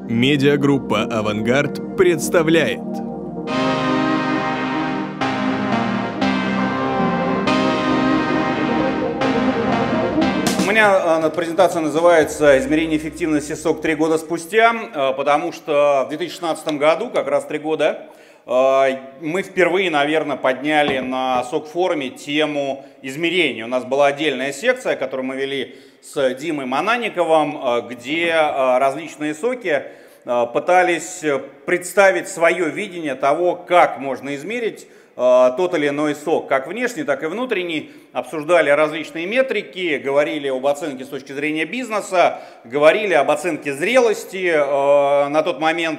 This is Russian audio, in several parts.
Медиагруппа «Авангард» представляет. У меня презентация называется «Измерение эффективности СОК 3 года спустя», потому что в 2016 году, как раз 3 года, мы впервые, наверное, подняли на СОК-форуме тему измерений. У нас была отдельная секция, которую мы вели с Димой Мананниковым, где различные соки пытались представить свое видение того, как можно измерить тот или иной сок, как внешний, так и внутренний, обсуждали различные метрики, говорили об оценке с точки зрения бизнеса, говорили об оценке зрелости. На тот момент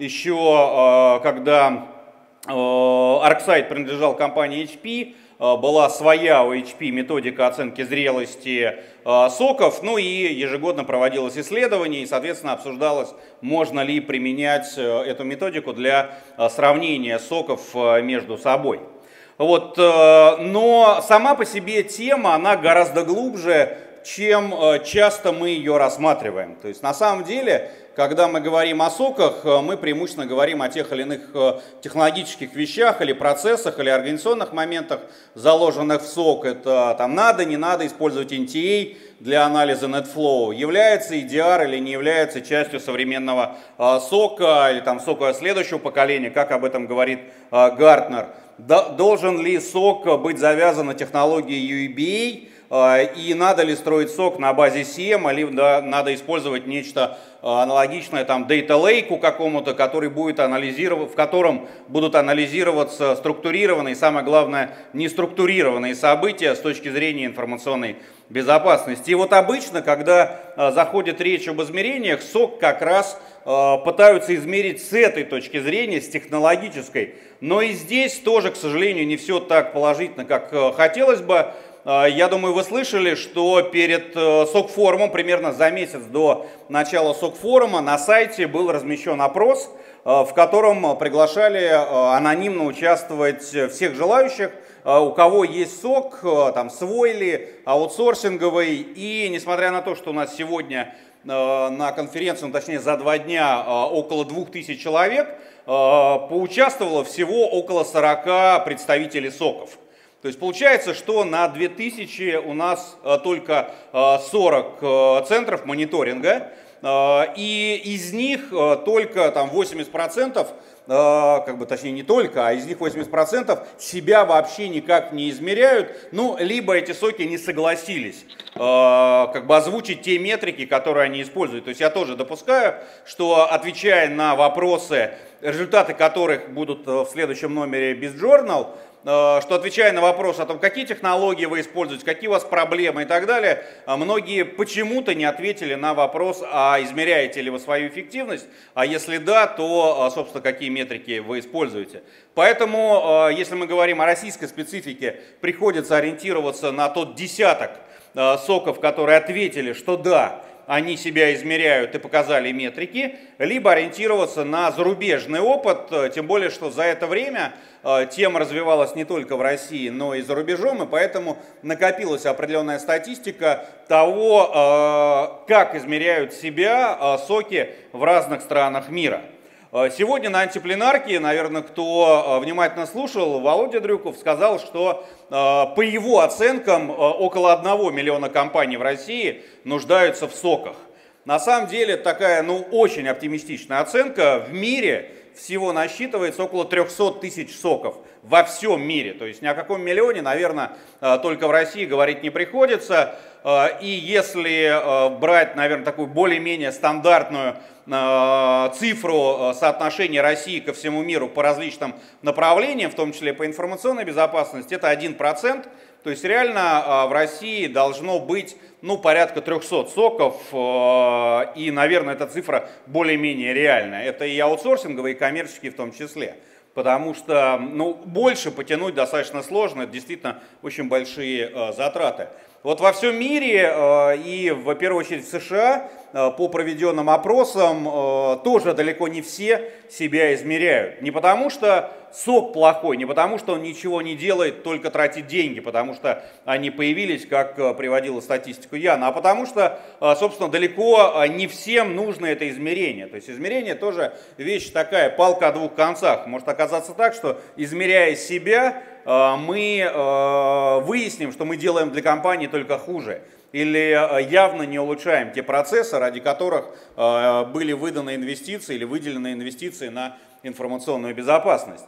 еще, когда ArcSight принадлежал компании HP, была своя у HP методика оценки зрелости соков, ну и ежегодно проводилось исследование, и, соответственно, обсуждалось, можно ли применять эту методику для сравнения соков между собой. Вот, но сама по себе тема, она гораздо глубже, чем часто мы ее рассматриваем. То есть, на самом деле, когда мы говорим о соках, мы преимущественно говорим о тех или иных технологических вещах, или процессах, или организационных моментах, заложенных в сок. Это там надо, не надо использовать NTA для анализа NetFlow. Является EDR или не является частью современного сока, или там сока следующего поколения, как об этом говорит Гартнер. Должен ли сок быть завязан на технологии UEBA? И надо ли строить сок на базе CM, или надо использовать нечто аналогичное там Data Lake какому-то, который будет в котором будут анализироваться структурированные, самое главное, неструктурированные события с точки зрения информационной безопасности. И вот обычно, когда заходит речь об измерениях, сок как раз пытаются измерить с этой точки зрения, с технологической. Но и здесь тоже, к сожалению, не все так положительно, как хотелось бы. Я думаю, вы слышали, что перед СОК-форумом, примерно за месяц до начала СОК-форума, на сайте был размещен опрос, в котором приглашали анонимно участвовать всех желающих, у кого есть СОК, там, свой ли, аутсорсинговый. И несмотря на то, что у нас сегодня на конференции, точнее за 2 дня, около 2000 человек, поучаствовало всего около 40 представителей СОКов. То есть получается, что на 2000 у нас только 40 центров мониторинга, и из них только там 80%, точнее не только, а из них 80% себя вообще никак не измеряют, ну, либо эти соки не согласились озвучить те метрики, которые они используют. То есть я тоже допускаю, что, отвечая на вопросы, результаты которых будут в следующем номере BizJournal, что, отвечая на вопрос о том, какие технологии вы используете, какие у вас проблемы и так далее, многие почему-то не ответили на вопрос, а измеряете ли вы свою эффективность, а если да, то, собственно, какие метрики вы используете. Поэтому, если мы говорим о российской специфике, приходится ориентироваться на тот десяток соков, которые ответили, что да, они себя измеряют и показали метрики, либо ориентироваться на зарубежный опыт, тем более, что за это время тема развивалась не только в России, но и за рубежом, и поэтому накопилась определенная статистика того, как измеряют себя соки в разных странах мира. Сегодня на антипленарке, наверное, кто внимательно слушал, Володя Дрюков сказал, что по его оценкам около 1 миллиона компаний в России нуждаются в соках. На самом деле такая, очень оптимистичная оценка. В мире всего насчитывается около 300 тысяч соков во всем мире. То есть ни о каком миллионе, наверное, только в России говорить не приходится. И если брать, наверное, такую более-менее стандартную цифру соотношения России ко всему миру по различным направлениям, в том числе по информационной безопасности, это 1%. То есть реально в России должно быть порядка 300 соков, и, наверное, эта цифра более-менее реальная. Это и аутсорсинговые, и коммерческие в том числе. Потому что больше потянуть достаточно сложно, это действительно очень большие затраты. Вот во всем мире и в первую очередь в США по проведенным опросам тоже далеко не все себя измеряют. Не потому что сок плохой, не потому что он ничего не делает, только тратит деньги, потому что они появились, как приводила статистику Яна, а потому что, собственно, далеко не всем нужно это измерение. То есть измерение тоже вещь такая, палка о двух концах. Может оказаться так, что измеряя себя, мы выясним, что мы делаем для компании только хуже. Или явно не улучшаем те процессы, ради которых были выданы инвестиции или выделены инвестиции на информационную безопасность.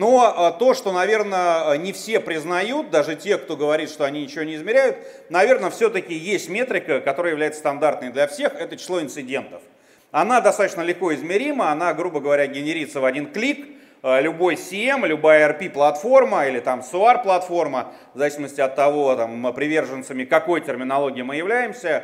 Но то, что, наверное, не все признают, даже те, кто говорит, что они ничего не измеряют, наверное, все-таки есть метрика, которая является стандартной для всех, это число инцидентов. Она достаточно легко измерима, она, грубо говоря, генерится в один клик. Любой CM, любая RP-платформа или там SOAR-платформа, в зависимости от того, там, приверженцами какой терминологии мы являемся,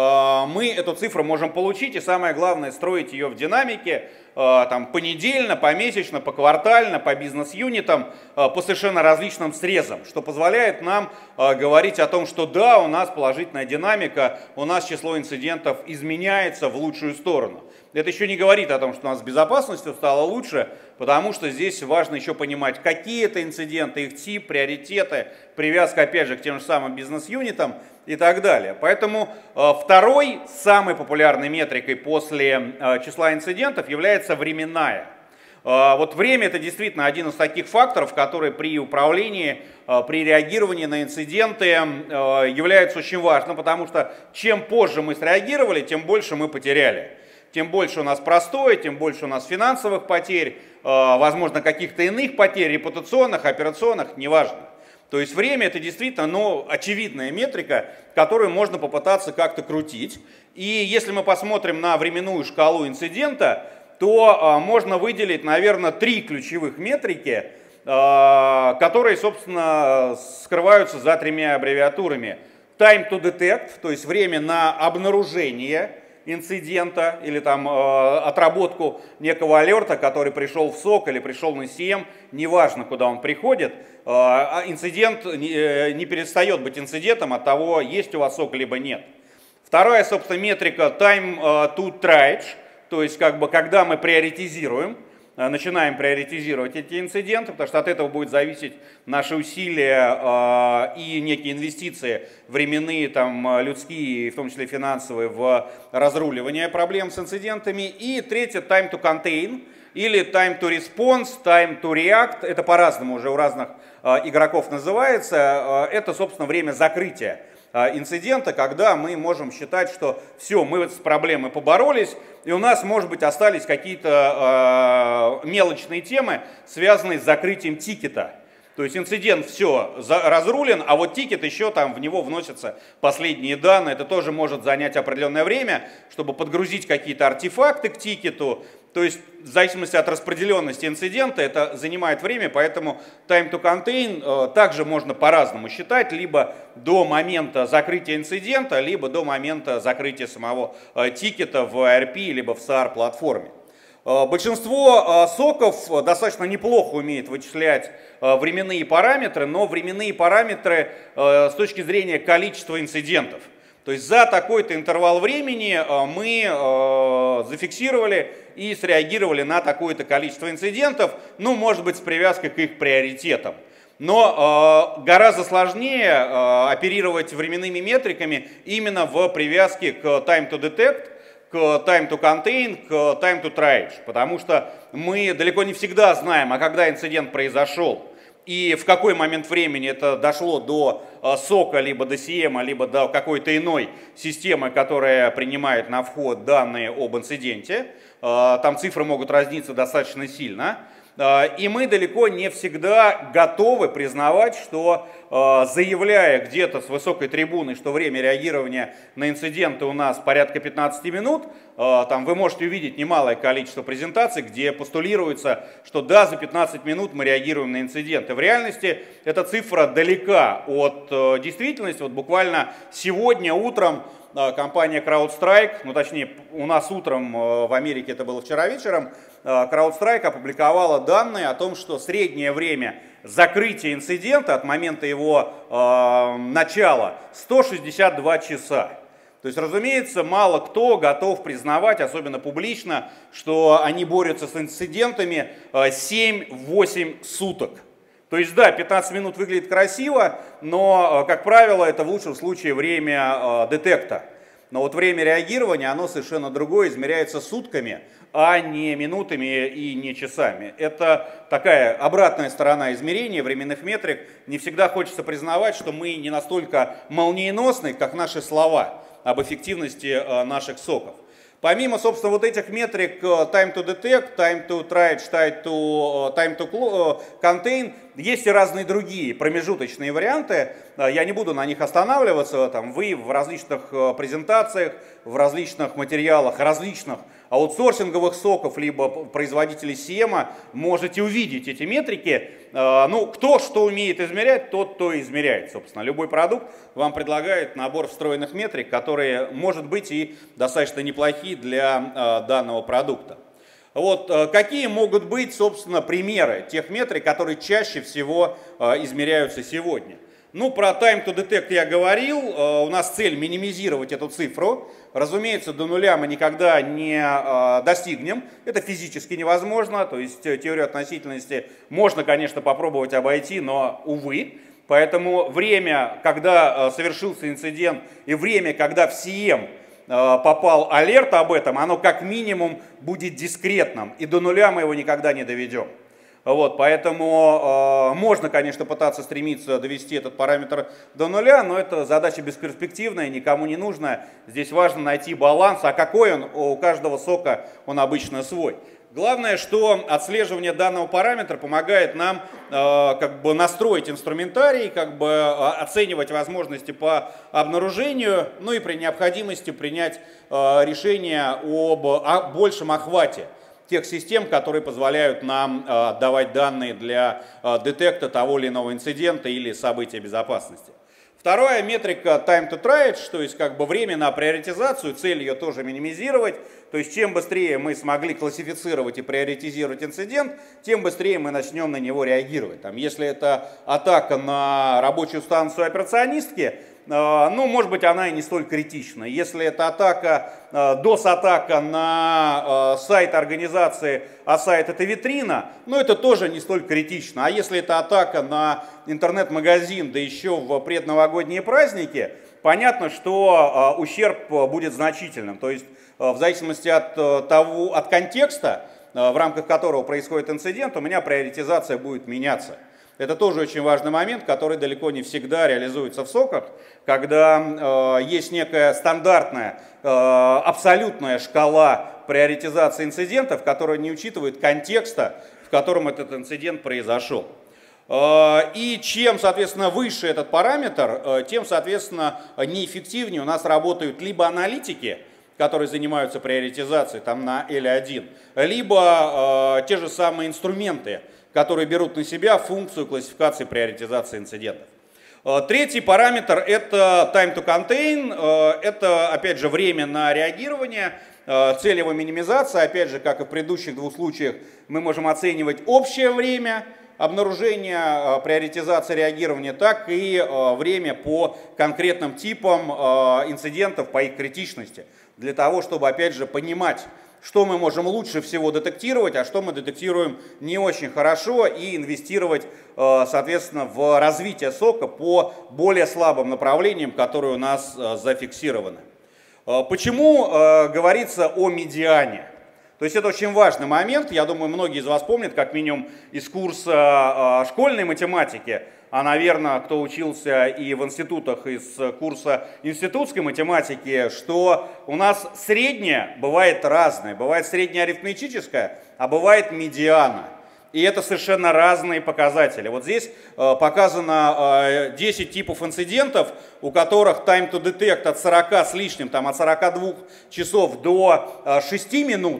мы эту цифру можем получить, и самое главное, строить ее в динамике, там, понедельно, помесячно, поквартально, по бизнес-юнитам, по совершенно различным срезам, что позволяет нам говорить о том, что да, у нас положительная динамика, у нас число инцидентов изменяется в лучшую сторону. Это еще не говорит о том, что у нас с безопасностью стало лучше, потому что здесь важно еще понимать, какие это инциденты, их тип, приоритеты, привязка опять же к тем же самым бизнес-юнитам и так далее. Поэтому второй самой популярной метрикой после числа инцидентов является временная. Вот время — это действительно один из таких факторов, который при управлении, при реагировании на инциденты является очень важным, потому что чем позже мы среагировали, тем больше мы потеряли. Тем больше у нас простой, тем больше у нас финансовых потерь, возможно, каких-то иных потерь, репутационных, операционных, неважно. То есть время — это действительно очевидная метрика, которую можно попытаться как-то крутить. И если мы посмотрим на временную шкалу инцидента, то можно выделить, наверное, 3 ключевых метрики, которые, собственно, скрываются за 3 аббревиатурами. Time to detect, то есть время на обнаружение инцидента или там отработку некого алерта, который пришел в СОК или пришел на CM, неважно, куда он приходит, инцидент не перестает быть инцидентом от того, есть у вас СОК либо нет. Вторая, собственно, метрика time to triage, то есть как бы когда мы приоритизируем, начинаем приоритизировать эти инциденты, потому что от этого будет зависеть наши усилия и некие инвестиции временные, там, людские, в том числе финансовые, в разруливание проблем с инцидентами. И третье, time to contain, или time to response, time to react, это по-разному уже у разных игроков называется, это, собственно, время закрытия инцидента, когда мы можем считать, что все, мы с проблемой поборолись, и у нас, может быть, остались какие-то мелочные темы, связанные с закрытием тикета. То есть инцидент все разрулен, а вот тикет еще там в него вносятся последние данные. Это тоже может занять определенное время, чтобы подгрузить какие-то артефакты к тикету. То есть в зависимости от распределенности инцидента это занимает время, поэтому time to contain также можно по-разному считать, либо до момента закрытия инцидента, либо до момента закрытия самого тикета в ERP, либо в SAR-платформе. Большинство соков достаточно неплохо умеет вычислять временные параметры, но временные параметры с точки зрения количества инцидентов. То есть за такой-то интервал времени мы зафиксировали и среагировали на такое-то количество инцидентов, ну, может быть, с привязкой к их приоритетам. Но гораздо сложнее оперировать временными метриками именно в привязке к time to detect, к time to contain, к time to triage, потому что мы далеко не всегда знаем, а когда инцидент произошел и в какой момент времени это дошло до СОКа, либо до CM, либо до какой-то иной системы, которая принимает на вход данные об инциденте. Там цифры могут разниться достаточно сильно. И мы далеко не всегда готовы признавать, что заявляя где-то с высокой трибуны, что время реагирования на инциденты у нас порядка 15 минут, там вы можете увидеть немалое количество презентаций, где постулируется, что да, за 15 минут мы реагируем на инциденты. В реальности эта цифра далека от действительности. Вот буквально сегодня утром компания CrowdStrike, ну точнее у нас утром, в Америке это было вчера вечером, CrowdStrike опубликовала данные о том, что среднее время закрытия инцидента от момента его начала 162 часа. То есть, разумеется, мало кто готов признавать, особенно публично, что они борются с инцидентами 7-8 суток. То есть, да, 15 минут выглядит красиво, но, как правило, это в лучшем случае время детекта. Но вот время реагирования, оно совершенно другое, измеряется сутками, а не минутами и не часами. Это такая обратная сторона измерения временных метрик. Не всегда хочется признавать, что мы не настолько молниеносны, как наши слова об эффективности наших соков. Помимо, собственно, вот этих метрик time to detect, time to triage, time to contain, есть и разные другие промежуточные варианты. Я не буду на них останавливаться. Там, вы в различных презентациях, в различных материалах, различных аутсорсинговых соков, либо производителей CM можете увидеть эти метрики. Ну, кто что умеет измерять, тот то и измеряет. Собственно, любой продукт вам предлагает набор встроенных метрик, которые, может быть, и достаточно неплохие для данного продукта. Вот, какие могут быть, собственно, примеры тех метрик, которые чаще всего измеряются сегодня? Ну, про time to detect я говорил, у нас цель минимизировать эту цифру. Разумеется, до нуля мы никогда не достигнем, это физически невозможно, то есть теорию относительности можно, конечно, попробовать обойти, но, увы. Поэтому время, когда совершился инцидент, и время, когда в CM попал алерт об этом, оно как минимум будет дискретным, и до нуля мы его никогда не доведем. Вот, поэтому можно, конечно, пытаться стремиться довести этот параметр до нуля, но это задача бесперспективная, никому не нужная. Здесь важно найти баланс, а какой он, у каждого сока он обычно свой. Главное, что отслеживание данного параметра помогает нам как бы настроить инструментарий, как бы оценивать возможности по обнаружению, ну и при необходимости принять решение об большем охвате тех систем, которые позволяют нам давать данные для детекта того или иного инцидента или события безопасности. Вторая метрика time to triage, то есть как бы время на приоритизацию, цель ее тоже минимизировать. То есть чем быстрее мы смогли классифицировать и приоритизировать инцидент, тем быстрее мы начнем на него реагировать. Там, если это атака на рабочую станцию операционистки, ну, может быть, она и не столь критична. Если это атака, DOS-атака на сайт организации, а сайт это витрина, ну, это тоже не столь критично. А если это атака на интернет-магазин, да еще в предновогодние праздники, понятно, что ущерб будет значительным. То есть, в зависимости от контекста, в рамках которого происходит инцидент, у меня приоритизация будет меняться. Это тоже очень важный момент, который далеко не всегда реализуется в соках, когда есть некая стандартная, абсолютная шкала приоритизации инцидентов, которая не учитывает контекста, в котором этот инцидент произошел. И чем, соответственно, выше этот параметр, тем, соответственно, неэффективнее у нас работают либо аналитики, которые занимаются приоритизацией там, на L1, либо те же самые инструменты, которые берут на себя функцию классификации приоритизации инцидентов. Третий параметр – это time to contain, это, опять же, время на реагирование, цель его минимизация. Опять же, как и в предыдущих двух случаях, мы можем оценивать общее время обнаружения, приоритизации реагирования, так и время по конкретным типам инцидентов, по их критичности, для того, чтобы, опять же, понимать, что мы можем лучше всего детектировать, а что мы детектируем не очень хорошо, и инвестировать, соответственно, в развитие сока по более слабым направлениям, которые у нас зафиксированы. Почему говорится о медиане? То есть это очень важный момент, я думаю, многие из вас помнят, как минимум из курса школьной математики, а, наверное, кто учился и в институтах из курса институтской математики, что у нас среднее бывает разное. Бывает среднеарифметическое, а бывает медиана. И это совершенно разные показатели. Вот здесь показано 10 типов инцидентов, у которых time to detect от 40 с лишним, там, от 42 часов до 6 минут.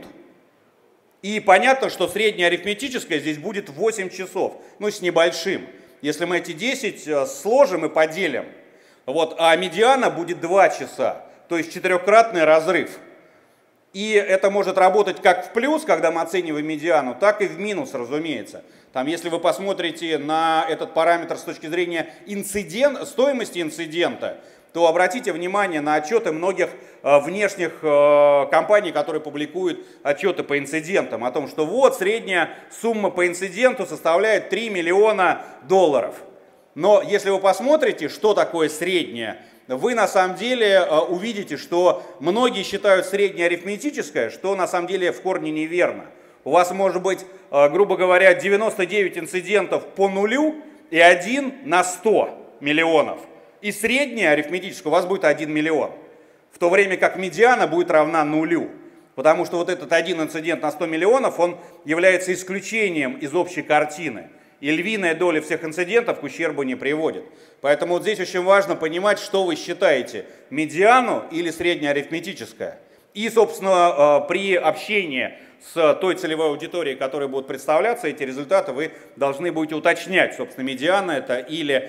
И понятно, что среднеарифметическое здесь будет 8 часов, ну с небольшим. Если мы эти 10 сложим и поделим, вот, а медиана будет 2 часа. то есть 4-кратный разрыв. И это может работать как в плюс, когда мы оцениваем медиану, так и в минус, разумеется. Там, если вы посмотрите на этот параметр с точки зрения стоимости инцидента, то обратите внимание на отчеты многих внешних компаний, которые публикуют отчеты по инцидентам, о том, что вот средняя сумма по инциденту составляет $3 миллиона. Но если вы посмотрите, что такое средняя, вы на самом деле увидите, что многие считают среднее арифметическое, что на самом деле в корне неверно. У вас может быть, грубо говоря, 99 инцидентов по нулю и 1 на 100 миллионов. И среднее арифметическое у вас будет 1 миллион. В то время как медиана будет равна нулю. Потому что вот этот один инцидент на 100 миллионов, он является исключением из общей картины. И львиная доля всех инцидентов к ущербу не приводит. Поэтому вот здесь очень важно понимать, что вы считаете, медиану или среднеарифметическое. И, собственно, при общении с той целевой аудиторией, которой будут представляться эти результаты, вы должны будете уточнять, собственно, медиана это или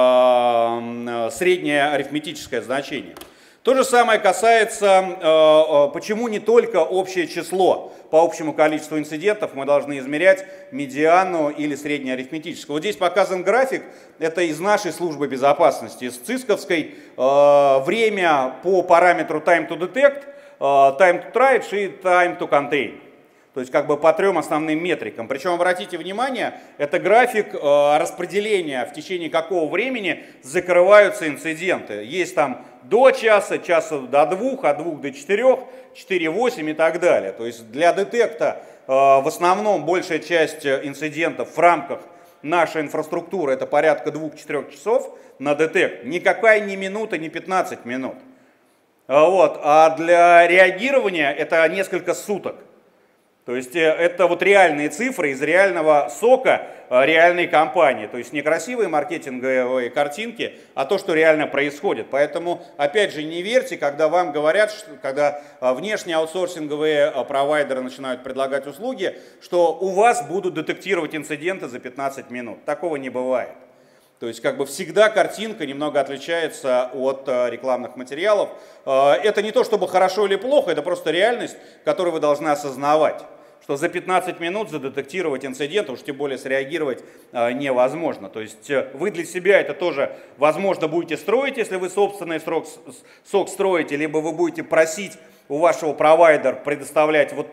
среднее арифметическое значение. То же самое касается, почему не только общее число по общему количеству инцидентов мы должны измерять медиану или среднее арифметическое. Вот здесь показан график, это из нашей службы безопасности, из ЦИСКовской, время по параметру time to detect, time to triage и time to contain. То есть как бы по 3 основным метрикам. Причем обратите внимание, это график распределения, в течение какого времени закрываются инциденты. Есть там до часа, часа до 2, от 2 до 4, 4-8 и так далее. То есть для детекта в основном большая часть инцидентов в рамках нашей инфраструктуры это порядка 2-4 часов на детект. Никакая не минута, не 15 минут. Вот. А для реагирования это несколько суток. То есть это вот реальные цифры из реального сока реальной компании. То есть не красивые маркетинговые картинки, а то, что реально происходит. Поэтому, опять же, не верьте, когда вам говорят, когда внешние аутсорсинговые провайдеры начинают предлагать услуги, что у вас будут детектировать инциденты за 15 минут. Такого не бывает. То есть как бы всегда картинка немного отличается от рекламных материалов. Это не то чтобы хорошо или плохо, это просто реальность, которую вы должны осознавать. Что за 15 минут задетектировать инцидент, уж тем более среагировать невозможно. То есть вы для себя это тоже, возможно, будете строить, если вы собственный сок строите, либо вы будете просить у вашего провайдера предоставлять вот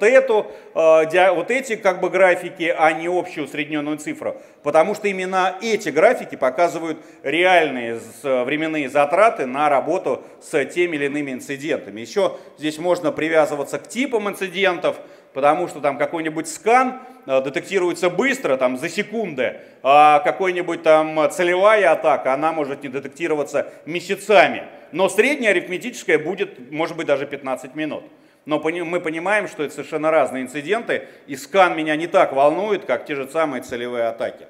эти как бы графики, а не общую усредненную цифру. Потому что именно эти графики показывают реальные временные затраты на работу с теми или иными инцидентами. Еще здесь можно привязываться к типам инцидентов, потому что там какой-нибудь скан детектируется быстро, там за секунды, а какой-нибудь там целевая атака, она может не детектироваться месяцами. Но средняя арифметическая будет, может быть, даже 15 минут. Но мы понимаем, что это совершенно разные инциденты, и скан меня не так волнует, как те же самые целевые атаки.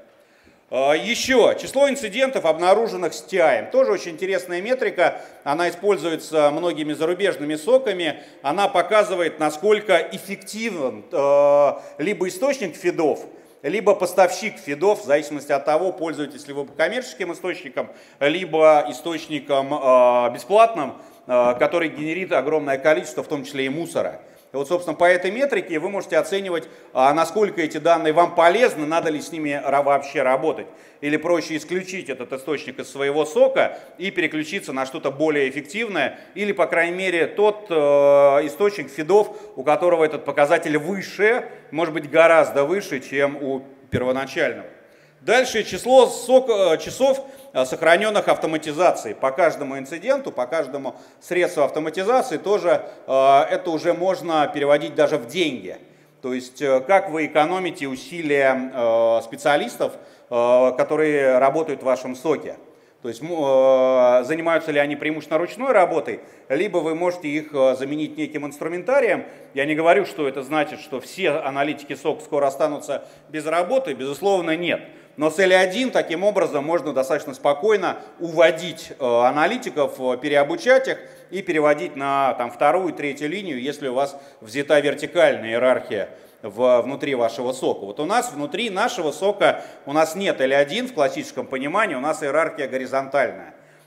Еще число инцидентов, обнаруженных с TI. Тоже очень интересная метрика, она используется многими зарубежными соками. Она показывает, насколько эффективен либо источник фидов, либо поставщик фидов, в зависимости от того, пользуетесь ли вы коммерческим источником, либо источником бесплатным, который генерит огромное количество, в том числе и мусора. И вот, собственно, по этой метрике вы можете оценивать, насколько эти данные вам полезны, надо ли с ними вообще работать. Или проще исключить этот источник из своего сока и переключиться на что-то более эффективное. Или, по крайней мере, тот источник фидов, у которого этот показатель выше, может быть гораздо выше, чем у первоначального. Дальше число часов, сохраненных автоматизацией. По каждому инциденту, по каждому средству автоматизации тоже это уже можно переводить даже в деньги. То есть как вы экономите усилия специалистов, которые работают в вашем соке. То есть занимаются ли они преимущественно ручной работой, либо вы можете их заменить неким инструментарием. Я не говорю, что это значит, что все аналитики сок скоро останутся без работы, безусловно, нет. Но с L1 таким образом можно достаточно спокойно уводить аналитиков, переобучать их и переводить на там, 2-ю, 3-ю линию, если у вас взята вертикальная иерархия внутри вашего сока. Вот у нас внутри нашего сока у нас нет L1 в классическом понимании, у нас иерархия горизонтальная.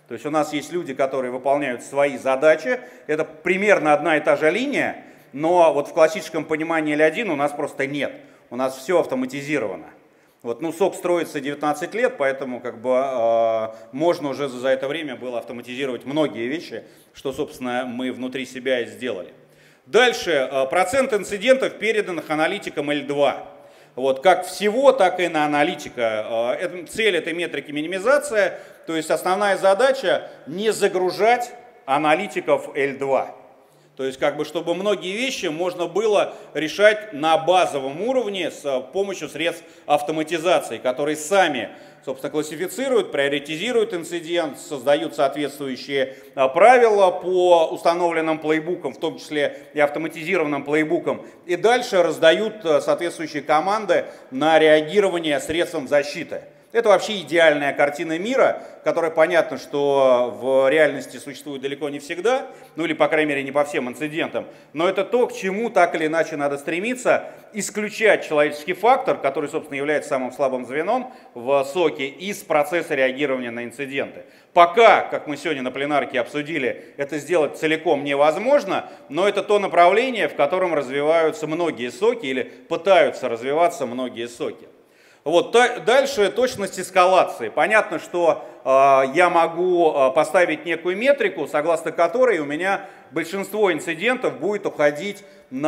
То есть у нас есть люди, которые выполняют свои задачи, это примерно одна и та же линия, но вот в классическом понимании L1 у нас просто нет, у нас все автоматизировано. Вот, ну, сок строится 19 лет, поэтому как бы можно уже за это время было автоматизировать многие вещи, что, собственно, мы внутри себя и сделали. Дальше, процент инцидентов, переданных аналитикам L2. Вот, как всего, так и на аналитика. Цель этой метрики минимизация, то есть основная задача не загружать аналитиков L2. То есть, как бы, чтобы многие вещи можно было решать на базовом уровне с помощью средств автоматизации, которые сами, собственно, классифицируют, приоритизируют инцидент, создают соответствующие правила по установленным плейбукам, в том числе и автоматизированным плейбукам, и дальше раздают соответствующие команды на реагирование средством защиты. Это вообще идеальная картина мира, которая понятно, что в реальности существует далеко не всегда, ну или, по крайней мере, не по всем инцидентам, но это то, к чему так или иначе надо стремиться, исключать человеческий фактор, который, собственно, является самым слабым звеном в соке, из процесса реагирования на инциденты. Пока, как мы сегодня на пленарке обсудили, это сделать целиком невозможно, но это то направление, в котором развиваются многие соки или пытаются развиваться многие соки. Вот, дальше точность эскалации. Понятно, что я могу поставить некую метрику, согласно которой у меня большинство инцидентов будет уходить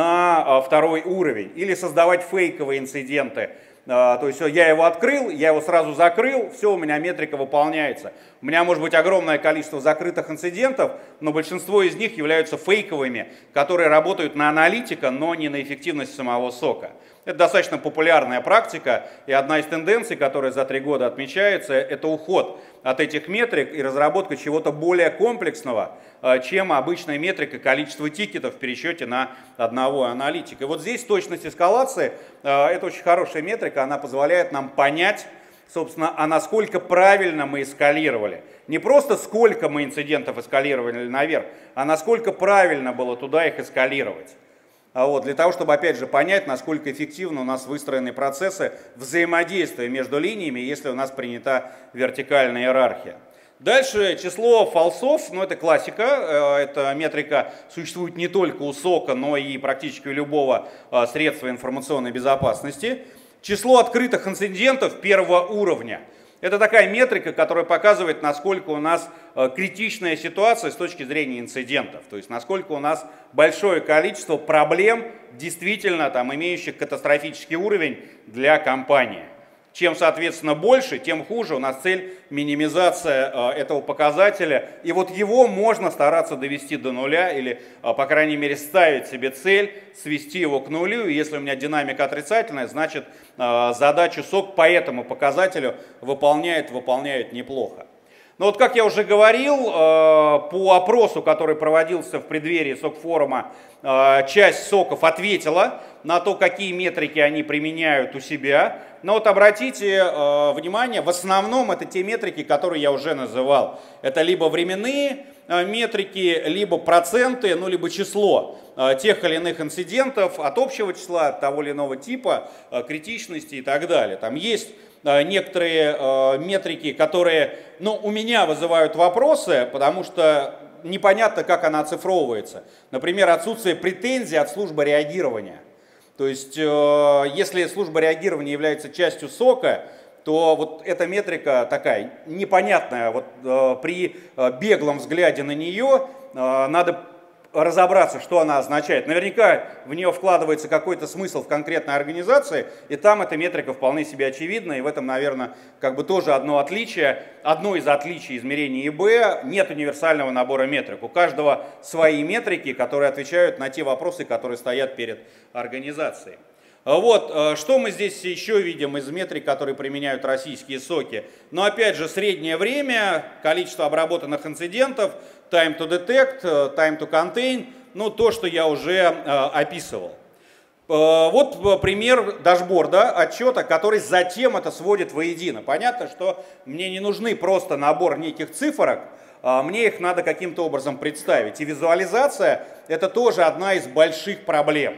на второй уровень. Или создавать фейковые инциденты. То есть я его открыл, я его сразу закрыл, все, у меня метрика выполняется. У меня может быть огромное количество закрытых инцидентов, но большинство из них являются фейковыми, которые работают на аналитика, но не на эффективность самого сока. Это достаточно популярная практика, и одна из тенденций, которая за 3 года отмечается, это уход от этих метрик и разработка чего-то более комплексного, чем обычная метрика количества тикетов в пересчете на одного аналитика. И вот здесь точность эскалации, это очень хорошая метрика, она позволяет нам понять, собственно, а насколько правильно мы эскалировали. Не просто сколько мы инцидентов эскалировали наверх, а насколько правильно было туда их эскалировать. Вот, для того, чтобы, опять же, понять, насколько эффективно у нас выстроены процессы взаимодействия между линиями, если у нас принята вертикальная иерархия. Дальше число фалсов, ну это классика, эта метрика существует не только у сока, но и практически у любого средства информационной безопасности. Число открытых инцидентов первого уровня. Это такая метрика, которая показывает, насколько у нас критичная ситуация с точки зрения инцидентов. То есть, насколько у нас большое количество проблем, действительно там, имеющих катастрофический уровень для компании. Чем, соответственно, больше, тем хуже. У нас цель минимизация этого показателя. И вот его можно стараться довести до нуля или, по крайней мере, ставить себе цель, свести его к нулю. И если у меня динамика отрицательная, значит, задачу сок по этому показателю выполняет неплохо. Но вот, как я уже говорил, по опросу, который проводился в преддверии СОК-форума, часть соков ответила на то, какие метрики они применяют у себя. Но вот обратите внимание, в основном это те метрики, которые я уже называл. Это либо временные метрики, либо проценты, ну либо число тех или иных инцидентов от общего числа, от того или иного типа, критичности и так далее. Там есть некоторые метрики, которые, ну, у меня вызывают вопросы, потому что непонятно, как она оцифровывается. Например, отсутствие претензий от службы реагирования. То есть, если служба реагирования является частью сока, то вот эта метрика такая непонятная. Вот при беглом взгляде на нее надо разобраться, что она означает. Наверняка в нее вкладывается какой-то смысл в конкретной организации, и там эта метрика вполне себе очевидна, и в этом, наверное, как бы тоже одно из отличий измерений ИБ, нет универсального набора метрик. У каждого свои метрики, которые отвечают на те вопросы, которые стоят перед организацией. Вот, что мы здесь еще видим из метрик, которые применяют российские соки. Но опять же, среднее время, количество обработанных инцидентов, time to detect, time to contain, ну то, что я уже описывал. Вот пример дашборда, отчета, который затем это сводит воедино. Понятно, что мне не нужны просто набор неких цифрок, мне их надо каким-то образом представить. И визуализация – это тоже одна из больших проблем.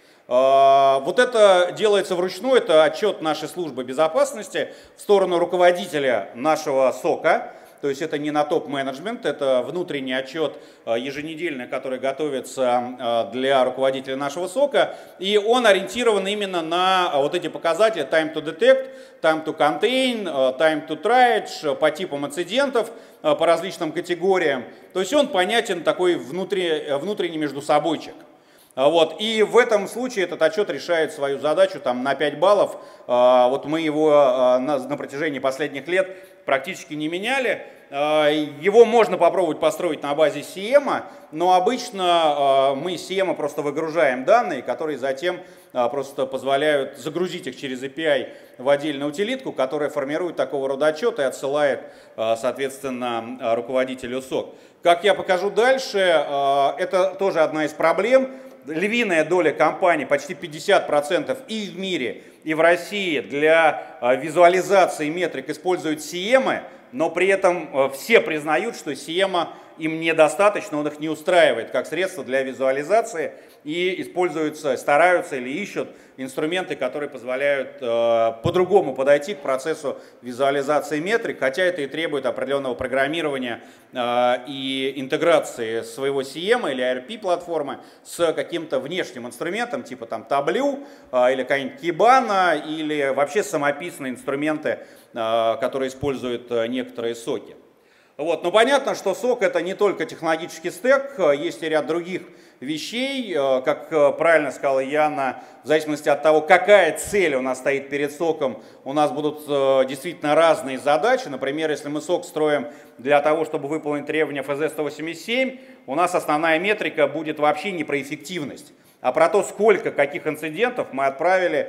Вот это делается вручную, это отчет нашей службы безопасности в сторону руководителя нашего сока. то есть это не на топ-менеджмент, это внутренний отчет еженедельный, который готовится для руководителя нашего сока, и он ориентирован именно на вот эти показатели time to detect, time to contain, time to triage, по типам инцидентов, по различным категориям. То есть он понятен такой внутренний междусобойчик. Вот. И в этом случае этот отчет решает свою задачу там, на 5 баллов. Вот мы его на протяжении последних лет практически не меняли. Его можно попробовать построить на базе CM, но обычно мы из CM просто выгружаем данные, которые затем просто позволяют загрузить их через API в отдельную утилитку, которая формирует такого рода отчет и отсылает, соответственно, руководителю SOC. Как я покажу дальше, это тоже одна из проблем. Львиная доля компаний, почти 50% и в мире, и в России для визуализации метрик используют CM, но при этом все признают, что CM им недостаточно, он их не устраивает как средство для визуализации и используются, стараются или ищут инструменты, которые позволяют по-другому подойти к процессу визуализации метрик, хотя это и требует определенного программирования и интеграции своего CM или ERP-платформы с каким-то внешним инструментом, типа там Tableau или какая-нибудь Kibana, или вообще самописные инструменты, которые используют некоторые соки. Вот. Но понятно, что сок это не только технологический стек, есть и ряд других вещей, как правильно сказала Яна, в зависимости от того, какая цель у нас стоит перед соком, у нас будут действительно разные задачи. Например, если мы сок строим для того, чтобы выполнить требования ФЗ-187, у нас основная метрика будет вообще не про эффективность, а про то, сколько каких инцидентов мы отправили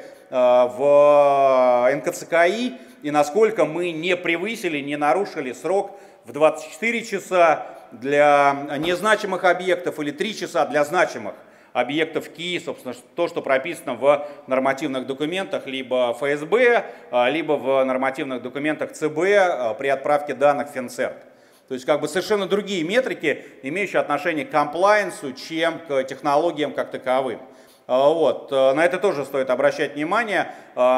в НКЦКИ и насколько мы не превысили, не нарушили срок в 24 часа для незначимых объектов или 3 часа для значимых объектов КИ, собственно, то, что прописано в нормативных документах либо ФСБ, либо в нормативных документах ЦБ при отправке данных в Финцерт. То есть как бы совершенно другие метрики, имеющие отношение к комплайенсу, чем к технологиям как таковым. Вот. На это тоже стоит обращать внимание.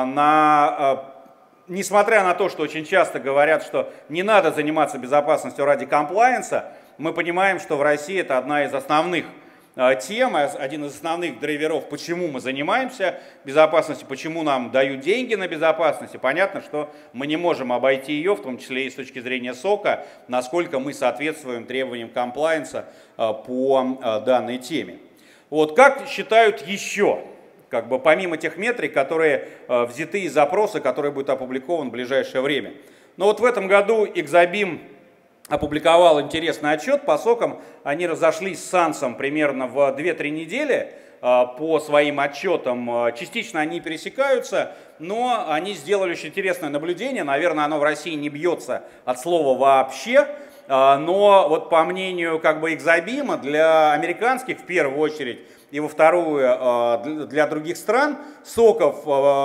Несмотря на то, что очень часто говорят, что не надо заниматься безопасностью ради комплайенса, мы понимаем, что в России это одна из основных тем, один из основных драйверов, почему мы занимаемся безопасностью, почему нам дают деньги на безопасность. И понятно, что мы не можем обойти ее, в том числе и с точки зрения сока, насколько мы соответствуем требованиям комплайенса по данной теме. Вот как считают еще? Как бы помимо тех метрик, которые взяты из запроса, который будет опубликован в ближайшее время. Но вот в этом году Exabim опубликовал интересный отчет по сокам. Они разошлись с Сансом примерно в 2-3 недели по своим отчетам. Частично они пересекаются, но они сделали очень интересное наблюдение. Наверное, оно в России не бьется от слова вообще. Но вот по мнению как бы Exabim, для американских в первую очередь, и во вторую для других стран, соков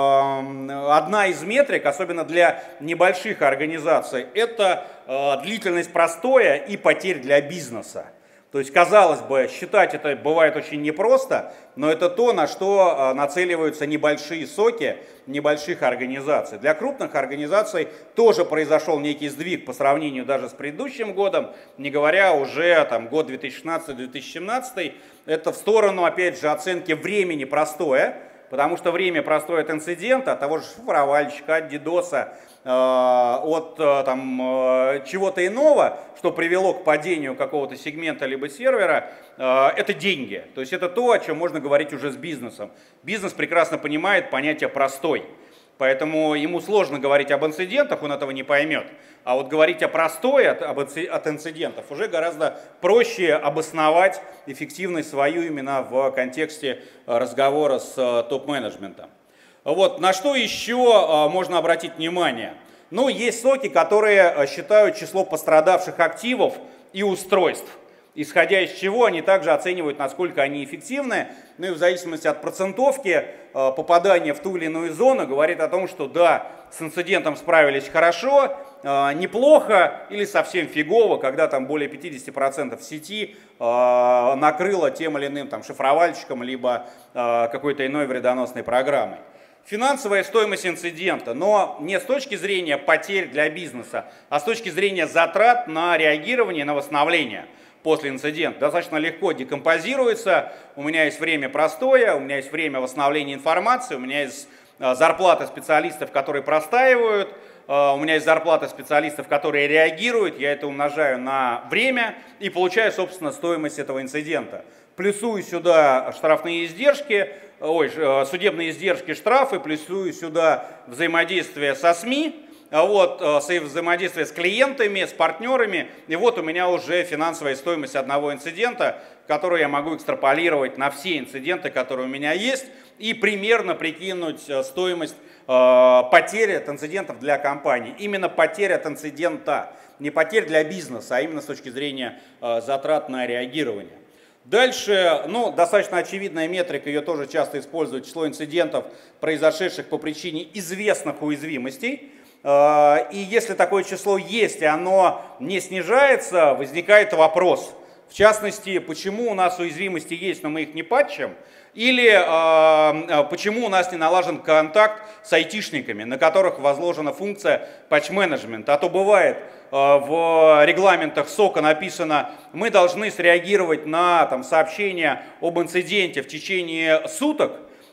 одна из метрик, особенно для небольших организаций, это длительность простоя и потерь для бизнеса. То есть, казалось бы, считать это бывает очень непросто, но это то, на что нацеливаются небольшие соки небольших организаций. Для крупных организаций тоже произошел некий сдвиг по сравнению даже с предыдущим годом, не говоря уже там, год 2016-2017, это в сторону, опять же, оценки времени простоя, потому что время простоя от инцидента, от того же шифровальщика, от дидоса, от чего-то иного, что привело к падению какого-то сегмента либо сервера, это деньги. То есть это то, о чем можно говорить уже с бизнесом. Бизнес прекрасно понимает понятие «простой». Поэтому ему сложно говорить об инцидентах, он этого не поймет. А вот говорить о простое от инцидентов уже гораздо проще обосновать эффективность свою именно в контексте разговора с топ-менеджментом. Вот, на что еще можно обратить внимание? Ну, есть соки, которые считают число пострадавших активов и устройств, исходя из чего они также оценивают, насколько они эффективны. Ну и в зависимости от процентовки попадания в ту или иную зону говорит о том, что да, с инцидентом справились хорошо, неплохо или совсем фигово, когда там более 50% сети накрыло тем или иным там, шифровальщиком либо какой-то иной вредоносной программой. Финансовая стоимость инцидента, но не с точки зрения потерь для бизнеса, а с точки зрения затрат на реагирование, на восстановление после инцидента. Достаточно легко декомпозируется, у меня есть время простое, у меня есть время восстановления информации, у меня есть зарплаты специалистов, которые простаивают, у меня есть зарплата специалистов, которые реагируют, я это умножаю на время и получаю, собственно, стоимость этого инцидента. Плюсую сюда штрафные издержки, судебные издержки, штрафы, плюсую сюда взаимодействие со СМИ, взаимодействие с клиентами, с партнерами. И вот у меня уже финансовая стоимость одного инцидента, которую я могу экстраполировать на все инциденты, которые у меня есть, и примерно прикинуть стоимость потери от инцидентов для компании. Именно потерь от инцидента, не потерь для бизнеса, а именно с точки зрения затрат на реагирование. Дальше, достаточно очевидная метрика, ее тоже часто используют, число инцидентов, произошедших по причине известных уязвимостей. И если такое число есть, и оно не снижается, возникает вопрос. В частности, почему у нас уязвимости есть, но мы их не патчим, или почему у нас не налажен контакт с айтишниками, на которых возложена функция патч-менеджмента. А то бывает, в регламентах СОКа написано, мы должны среагировать на сообщение об инциденте в течение суток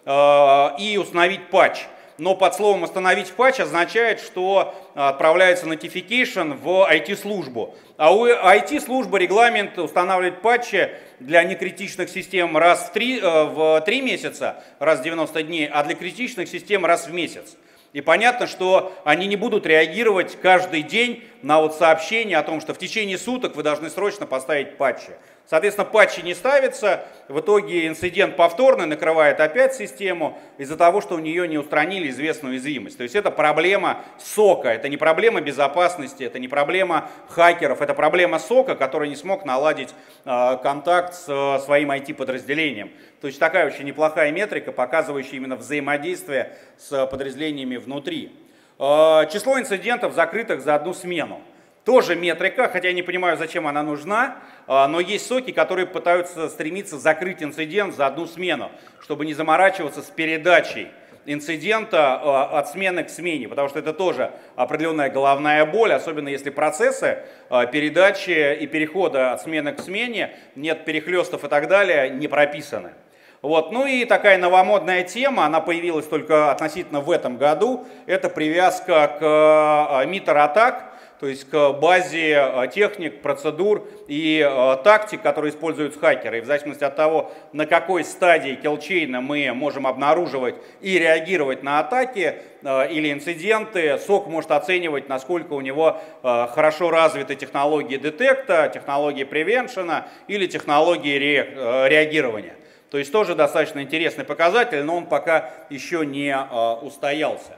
и установить патч. Но под словом «установить патч» означает, что отправляется notification в IT-службу. А у IT-службы регламент устанавливает патчи для некритичных систем раз в 3 месяца, раз в 90 дней, а для критичных систем раз в месяц. И понятно, что они не будут реагировать каждый день на сообщение о том, что в течение суток вы должны срочно поставить патчи. Соответственно, патчи не ставятся, в итоге инцидент повторно накрывает опять систему из-за того, что у нее не устранили известную уязвимость. То есть это проблема СОКа, это не проблема безопасности, это не проблема хакеров, это проблема СОКа, который не смог наладить контакт с своим IT-подразделением. То есть такая очень неплохая метрика, показывающая именно взаимодействие с подразделениями внутри. Число инцидентов, закрытых за одну смену. Тоже метрика, хотя я не понимаю, зачем она нужна, но есть соки, которые пытаются стремиться закрыть инцидент за одну смену, чтобы не заморачиваться с передачей инцидента от смены к смене, потому что это тоже определенная головная боль, особенно если процессы передачи и перехода от смены к смене, нет перехлестов и так далее, не прописаны. Ну и такая новомодная тема, она появилась только относительно в этом году, это привязка к митр-атак, то есть к базе техник, процедур и тактик, которые используют хакеры. И в зависимости от того, на какой стадии киллчейна мы можем обнаруживать и реагировать на атаки или инциденты, СОК может оценивать, насколько у него хорошо развиты технологии детекта, технологии превеншена или технологии реагирования. То есть тоже достаточно интересный показатель, но он пока еще не устоялся.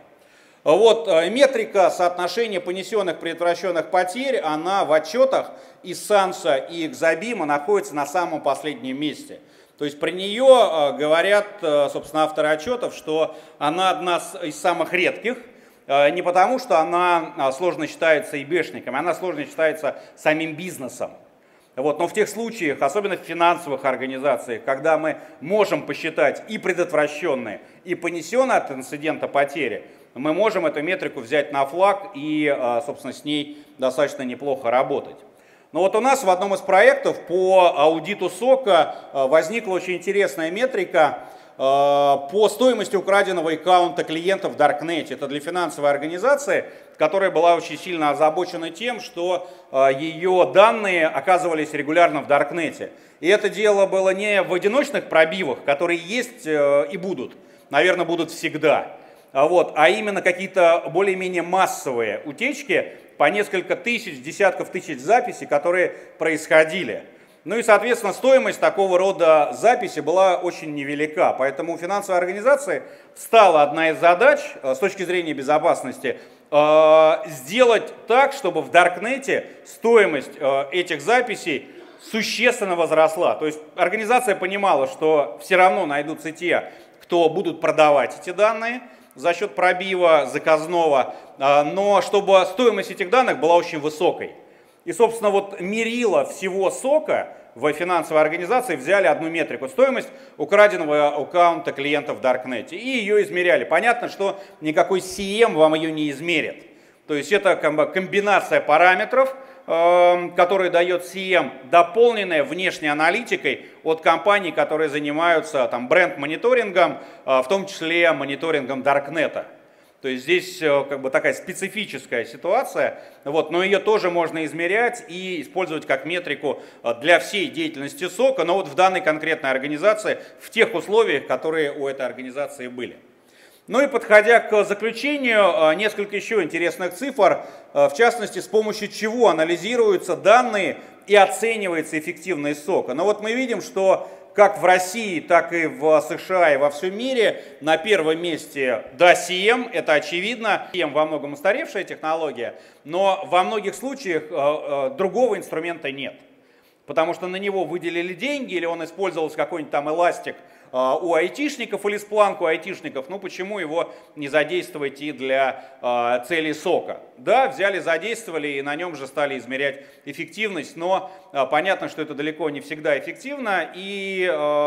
Метрика соотношения понесенных предотвращенных потерь, она в отчетах и САНСа, и Экзобима находится на самом последнем месте. То есть про нее говорят, собственно, авторы отчетов, что она одна из самых редких, не потому что она сложно считается ИБшниками, она сложно считается самим бизнесом. Но в тех случаях, особенно в финансовых организациях, когда мы можем посчитать и предотвращенные, и понесенные от инцидента потери, мы можем эту метрику взять на флаг и, собственно, с ней достаточно неплохо работать. Но у нас в одном из проектов по аудиту СОКа возникла очень интересная метрика по стоимости украденного аккаунта клиента в Даркнете. Это для финансовой организации, которая была очень сильно озабочена тем, что ее данные оказывались регулярно в Даркнете. И это дело было не в одиночных пробивах, которые есть и будут, наверное, будут всегда. А именно какие-то более-менее массовые утечки по несколько тысяч, десятков тысяч записей, которые происходили. И, соответственно, стоимость такого рода записи была очень невелика. Поэтому у финансовой организации стала одна из задач с точки зрения безопасности сделать так, чтобы в Даркнете стоимость этих записей существенно возросла. То есть организация понимала, что все равно найдутся те, кто будут продавать эти данные за счет пробива заказного, но чтобы стоимость этих данных была очень высокой. И, собственно, мерило всего СОКа, в финансовой организации взяли одну метрику: стоимость украденного аккаунта клиента в Даркнете, и ее измеряли. Понятно, что никакой CM вам ее не измерит. То есть это комбинация параметров, которые дает CM, дополненная внешней аналитикой от компаний, которые занимаются бренд-мониторингом, в том числе мониторингом Даркнета. То есть здесь такая специфическая ситуация, но ее тоже можно измерять и использовать как метрику для всей деятельности СОКа, но вот в данной конкретной организации, в тех условиях, которые у этой организации были. Ну и подходя к заключению, несколько еще интересных цифр, в частности, с помощью чего анализируются данные и оценивается эффективность СОКа. Но вот мы видим, что как в России, так и в США и во всем мире на первом месте, да, CM, это очевидно. CM во многом устаревшая технология, но во многих случаях другого инструмента нет. Потому что на него выделили деньги, или он использовался какой-нибудь там эластик у айтишников или Splunk у айтишников, ну почему его не задействовать и для целей СОКа? Да, взяли, задействовали и на нем же стали измерять эффективность, но понятно, что это далеко не всегда эффективно, и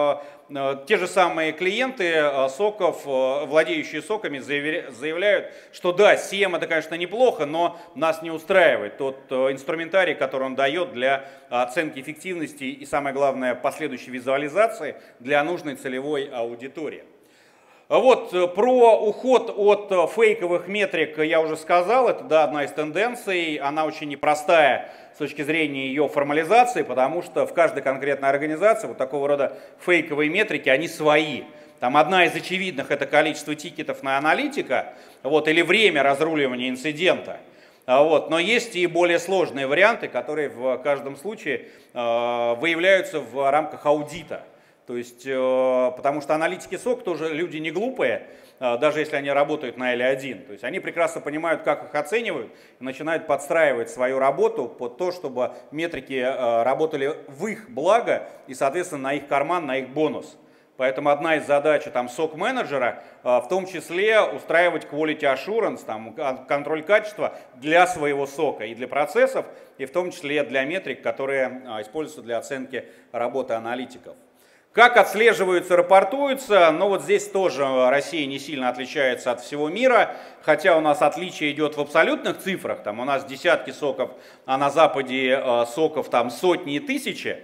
те же самые клиенты СОКов, владеющие СОКами, заявляют, что да, CM это, конечно, неплохо, но нас не устраивает тот инструментарий, который он дает для оценки эффективности и, самое главное, последующей визуализации для нужной целевой аудитории. Вот, про уход от фейковых метрик я уже сказал, это да, одна из тенденций, она очень непростая с точки зрения ее формализации, потому что в каждой конкретной организации вот такого рода фейковые метрики, они свои. Там одна из очевидных — это количество тикетов на аналитика, или время разруливания инцидента. Но есть и более сложные варианты, которые в каждом случае выявляются в рамках аудита. То есть, потому что аналитики СОК тоже люди не глупые, даже если они работают на L1. То есть они прекрасно понимают, как их оценивают, и начинают подстраивать свою работу под то, чтобы метрики работали в их благо и, соответственно, на их карман, на их бонус. Поэтому одна из задач SOC-менеджера в том числе устраивать quality assurance, контроль качества для своего СОКа и для процессов, и в том числе для метрик, которые используются для оценки работы аналитиков. Как отслеживаются, рапортуются, вот здесь тоже Россия не сильно отличается от всего мира, хотя у нас отличие идет в абсолютных цифрах, у нас десятки СОКов, а на Западе СОКов сотни и тысячи,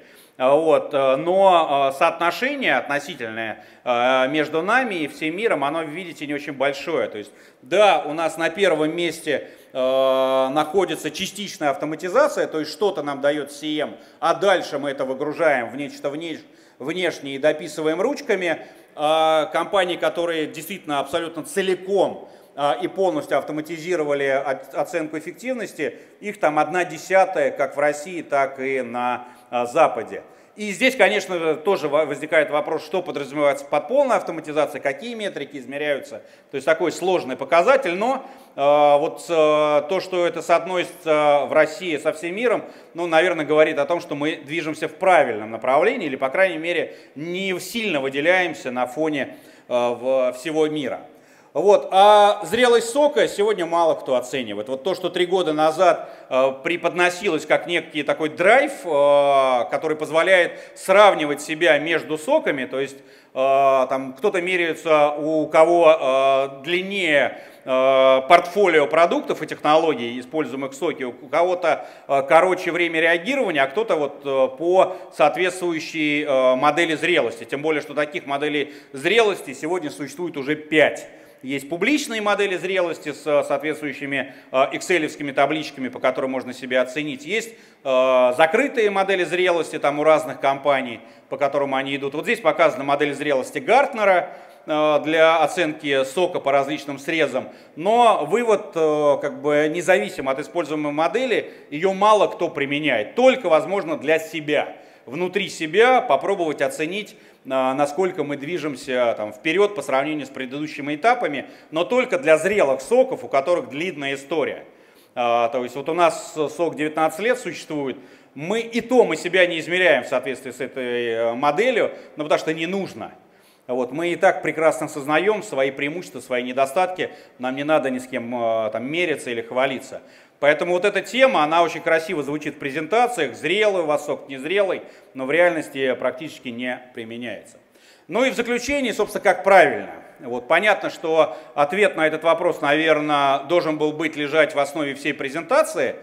но соотношение относительное между нами и всем миром, оно, видите, не очень большое. То есть, да, у нас на первом месте находится частичная автоматизация, то есть что-то нам дает CM, а дальше мы это выгружаем в нечто внешнее и дописываем ручками. Компании, которые действительно абсолютно целиком и полностью автоматизировали оценку эффективности, их 1/10, как в России, так и на Западе. И здесь, конечно, тоже возникает вопрос, что подразумевается под полной автоматизацией, какие метрики измеряются. То есть такой сложный показатель, но то, что это соотносится в России со всем миром, наверное, говорит о том, что мы движемся в правильном направлении или, по крайней мере, не сильно выделяемся на фоне всего мира. А зрелость СОКа сегодня мало кто оценивает. То, что 3 года назад преподносилось как некий такой драйв, который позволяет сравнивать себя между СОКами, то есть кто-то меряется, у кого длиннее портфолио продуктов и технологий, используемых в СОКе, у кого-то короче время реагирования, а кто-то по соответствующей модели зрелости. Тем более, что таких моделей зрелости сегодня существует уже 5. Есть публичные модели зрелости с соответствующими экселевскими табличками, по которым можно себя оценить. Есть закрытые модели зрелости у разных компаний, по которым они идут. Здесь показана модель зрелости Гартнера для оценки СОКа по различным срезам. Но вывод, независимо от используемой модели, ее мало кто применяет. Только, возможно, для себя. Внутри себя попробовать оценить, насколько мы движемся вперед по сравнению с предыдущими этапами, но только для зрелых СОКов, у которых длинная история. То есть у нас СОК 19 лет существует, мы себя не измеряем в соответствии с этой моделью, потому что не нужно. Вот, мы и так прекрасно сознаем свои преимущества, свои недостатки, нам не надо ни с кем там мериться или хвалиться. Поэтому вот эта тема, она очень красиво звучит в презентациях, зрелый у вас сок, незрелый, но в реальности практически не применяется. Ну и в заключении, собственно, как правильно. Вот, понятно, что ответ на этот вопрос, наверное, должен был быть лежать в основе всей презентации,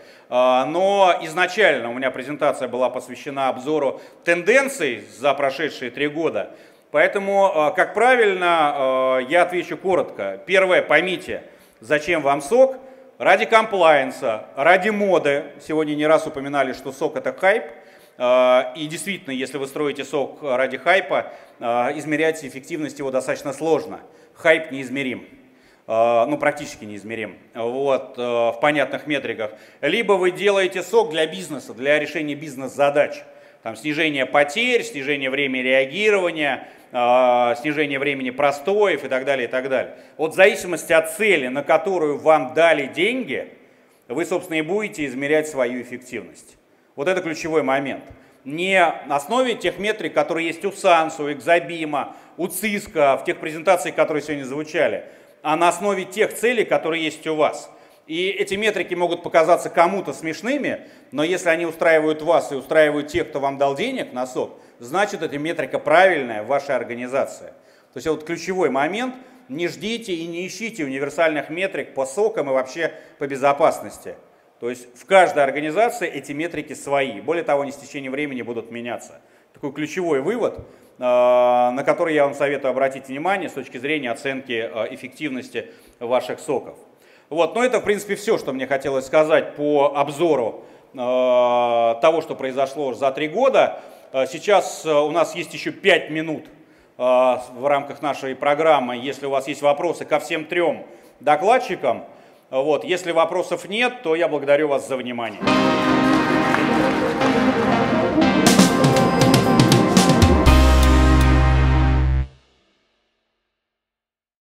но изначально у меня презентация была посвящена обзору тенденций за прошедшие 3 года. Поэтому, как правильно, я отвечу коротко. Первое, поймите, зачем вам сок? Ради комплаенса, ради моды. Сегодня не раз упоминали, что сок это хайп. И действительно, если вы строите сок ради хайпа, измерять эффективность его достаточно сложно. Хайп неизмерим, ну практически неизмерим, вот, в понятных метриках. Либо вы делаете сок для бизнеса, для решения бизнес-задач. Там, снижение потерь, снижение времени реагирования, снижение времени простоев и так далее, и так далее. Вот в зависимости от цели, на которую вам дали деньги, вы, собственно, и будете измерять свою эффективность. Вот это ключевой момент. Не на основе тех метрик, которые есть у Санса, у Экзобима, у Cisco, в тех презентациях, которые сегодня звучали, а на основе тех целей, которые есть у вас. И эти метрики могут показаться кому-то смешными, но если они устраивают вас и устраивают тех, кто вам дал денег на сок, значит, эта метрика правильная в вашей организации. То есть вот ключевой момент. Не ждите и не ищите универсальных метрик по сокам и вообще по безопасности. То есть в каждой организации эти метрики свои. Более того, они с течением времени будут меняться. Такой ключевой вывод, на который я вам советую обратить внимание с точки зрения оценки эффективности ваших соков. Вот, но это, в принципе, все, что мне хотелось сказать по обзору того, что произошло за 3 года. Сейчас у нас есть еще 5 минут в рамках нашей программы, если у вас есть вопросы ко всем 3 докладчикам. Вот, если вопросов нет, то я благодарю вас за внимание.